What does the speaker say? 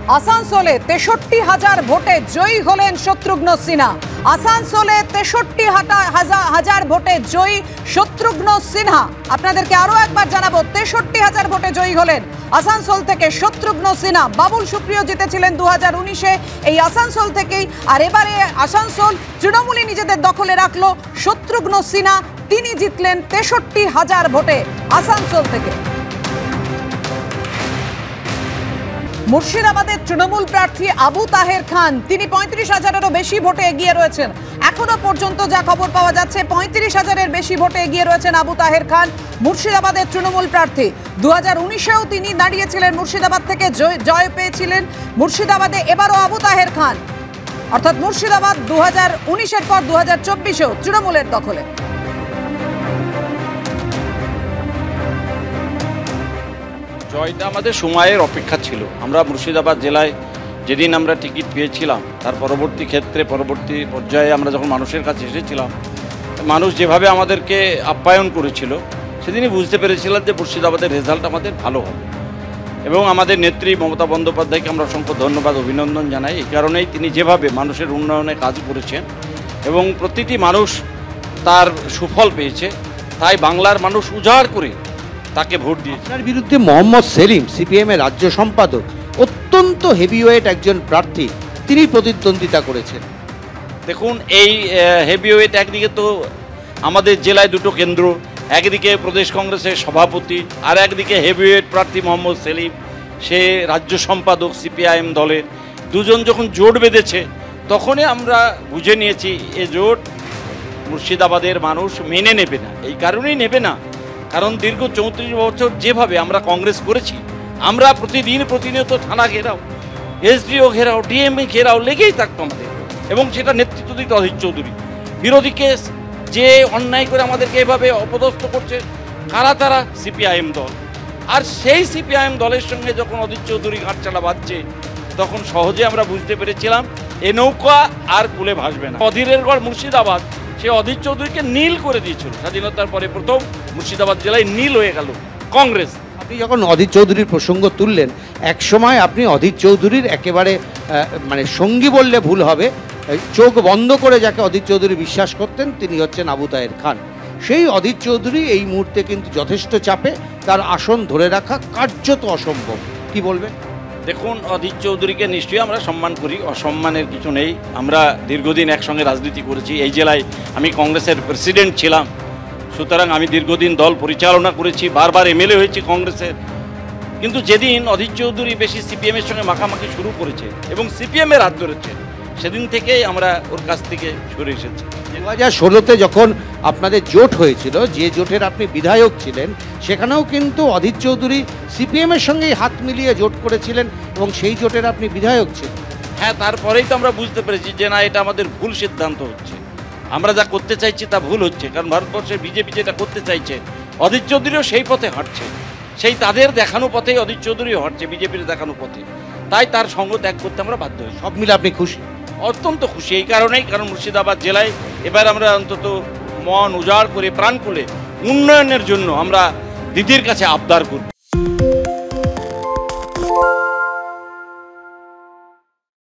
আসানসোলে ৬৩,০০০ ভোটে জয়ী হলেন শত্রুঘ্ন সিনহা। আসানসোলে ৬৩,০০০ ভোটে জয়ী শত্রুঘ্ন সিনহা। আপনাদেরকে আরো একবার জানাবো, ৬৩,০০০ ভোটে জয়ী হলেন আসানসোল থেকে শত্রুঘ্ন সিনহা। বাবুল সুপ্রিয় জিতেছিলেন 2019-এ এই আসানসোল থেকেই, আর এবারে আসানসোল তৃণমূলই নিজেদের দখলে রাখলো। শত্রুঘ্ন সিনহা তিনি জিতলেন ৬৩,০০০ ভোটে আসানসোল থেকে। মুর্শিদাবাদের তৃণমূল প্রার্থী আবু তাহের খান তিনি ৩৫,০০০-এরও বেশি ভোটে এগিয়ে রয়েছেন। এখনো পর্যন্ত যা খবর পাওয়া যাচ্ছে ৩৫,০০০-এর বেশি ভোটে এগিয়ে রয়েছেন আবু তাহের খান, মুর্শিদাবাদের তৃণমূল প্রার্থী। 2019-এও তিনি দাঁড়িয়েছিলেন মুর্শিদাবাদ থেকে, জয় পেয়েছিলেন মুর্শিদাবাদে। এবারও আবু তাহের খান, অর্থাৎ মুর্শিদাবাদ 2019-এর পর 2024-এও তৃণমূলের দখলে। জয়টা আমাদের সময়ের অপেক্ষা ছিল। আমরা মুর্শিদাবাদ জেলায় যেদিন আমরা টিকিট পেয়েছিলাম, তার পরবর্তী পর্যায়ে আমরা যখন মানুষের কাছে এসেছিলাম, মানুষ যেভাবে আমাদেরকে আপ্যায়ন করেছিল, সেদিনই বুঝতে পেরেছিলাম যে মুর্শিদাবাদের রেজাল্ট আমাদের ভালো হবে। এবং আমাদের নেত্রী মমতা বন্দ্যোপাধ্যায়কে আমরা অসংখ্য ধন্যবাদ, অভিনন্দন জানাই। এই কারণেই তিনি যেভাবে মানুষের উন্নয়নে কাজ করেছেন এবং প্রতিটি মানুষ তার সুফল পেয়েছে, তাই বাংলার মানুষ উজাড় করে তাকে ভোট দিয়ে। আপনার বিরুদ্ধে মোহাম্মদ সেলিম, সিপিএমের রাজ্য সম্পাদক, অত্যন্ত হেভিওয়েট একজন প্রার্থী, তিনি প্রতিদ্বন্দ্বিতা করেছেন। দেখুন, এই হেভিওয়েট একদিকে তো আমাদের জেলায় দুটো কেন্দ্র, একদিকে প্রদেশ কংগ্রেসের সভাপতি, আর একদিকে হেভিওয়েট প্রার্থী মোহাম্মদ সেলিম, সে রাজ্য সম্পাদক সিপিআইএম দলের। দুজন যখন জোট বেঁধেছে, তখনই আমরা বুঝে নিয়েছি এ জোট মুর্শিদাবাদের মানুষ মেনে নেবে না। এই কারণেই নেবে না, কারণ দীর্ঘ 34 বছর যেভাবে আমরা কংগ্রেস করেছি, আমরা প্রতিনিয়ত থানা ঘেরাও, এসডিও ঘেরাও, ডিএমএ ঘেরাও লেগেই থাকতো আমাদের, এবং সেটা নেতৃত্ব দিত অধীর চৌধুরী। বিরোধীকে যে অন্যায় করে আমাদেরকে এভাবে অপদস্থ করছে, কারা তারা? সিপিআইএম দল। আর সেই সিপিআইএম দলের সঙ্গে যখন অধীর চৌধুরী ঘাটছাড়া বাজছে, তখন সহজে আমরা বুঝতে পেরেছিলাম এ নৌকা আর কূলে ভাসবে না। অধীরের গড় মুর্শিদাবাদ, সে অধীর চৌধুরীকে নীল করে দিয়েছিল। স্বাধীনতার পরে প্রথম মুর্শিদাবাদ জেলায় নীল হয়ে গেল কংগ্রেস। আপনি যখন অধীর চৌধুরীর প্রসঙ্গ তুললেন, একসময় আপনি অধীর চৌধুরীর একেবারে সঙ্গী বললে ভুল হবে, চোখ বন্ধ করে যাকে অধীর চৌধুরী বিশ্বাস করতেন, তিনি হচ্ছেন আবু তাহের খান। সেই অধীর চৌধুরী এই মুহূর্তে কিন্তু যথেষ্ট চাপে, তার আসন ধরে রাখা কার্যত অসম্ভব। কি বলবেন? দেখুন, অধীর চৌধুরীকে নিশ্চয়ই আমরা সম্মান করি, অসম্মানের কিছু নেই। আমরা দীর্ঘদিন একসঙ্গে রাজনীতি করেছি, এই জেলায় আমি কংগ্রেসের প্রেসিডেন্ট ছিলাম, সুতরাং আমি দীর্ঘদিন দল পরিচালনা করেছি, বারবার এমএলএ হয়েছি কংগ্রেসের। কিন্তু যেদিন অধীর চৌধুরী বেশি সিপিএমের সঙ্গে মাখামাখি শুরু করেছে এবং সিপিএমের হাত ধরেছে, সেদিন থেকেই আমরা ওর কাছ থেকে সরে এসেছি। 2016-তে যখন আপনাদের জোট হয়েছিল, যে জোটের আপনি বিধায়ক ছিলেন, সেখানেও কিন্তু অধীর চৌধুরী সিপিএমের সঙ্গেই হাত মিলিয়ে জোট করেছিলেন এবং সেই জোটের আপনি বিধায়ক ছিলেন। হ্যাঁ, তারপরেই তো আমরা বুঝতে পেরেছি যে না, এটা আমাদের ভুল সিদ্ধান্ত হচ্ছে, আমরা যা করতে চাইছি তা ভুল হচ্ছে। কারণ ভারতবর্ষের বিজেপি যেটা করতে চাইছে, অধীর চৌধুরীও সেই পথে হাঁটছে, সেই তাদের দেখানো পথেই অধীর চৌধুরীও হাঁটছে, বিজেপির দেখানো পথে। তাই তার সঙ্গ ত্যাগ করতে আমরা বাধ্য হই। সব মিলে আপনি খুশি? অত্যন্ত খুশি এই কারণেই, কারণ মুর্শিদাবাদ জেলায় এবার আমরা অন্তত মন উজাড় করে প্রাণ খুলে উন্নয়নের জন্য আমরা দিদির কাছে আবদার করব।